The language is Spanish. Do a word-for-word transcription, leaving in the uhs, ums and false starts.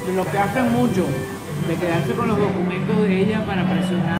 de lo que hacen mucho, de quedarse con los documentos de ella para presionar.